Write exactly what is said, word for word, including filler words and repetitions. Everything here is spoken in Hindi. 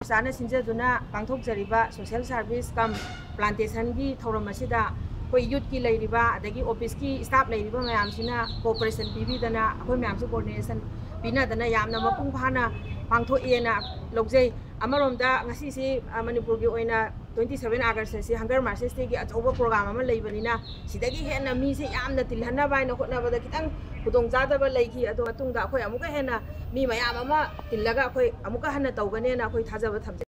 चाना सिंजदुना पांथोकजरिबा सोशल सर्विस कम प्लांटेशन की थौरम असिदा कोई यूथ की लेरिबा अदगी ऑफिस की स्टाफ लेरिबा मयामसिना कोऑपरेशन पीबीदना अखोय मयामसु कोऑर्डिनेशन पीनादना यामना मपुंग फाना पांथोएना लौजै अमरोमदा ngasi मणिपुर की ओइना twenty-seven अगस्त से हंगर मार्चेस की अचौब प्रोग्राम अमा लेबनिना सिदगी हेना मीसे यामना तिलहना बायना होटनाबदा खितंग खुदोंग जादबा लेखि अदो मतुंगदा अखोय अमुका हेना मी मयाम अमा तिलगा अखोय अमुका हन्ना तौगनेना अखोय थाजबा थमजे।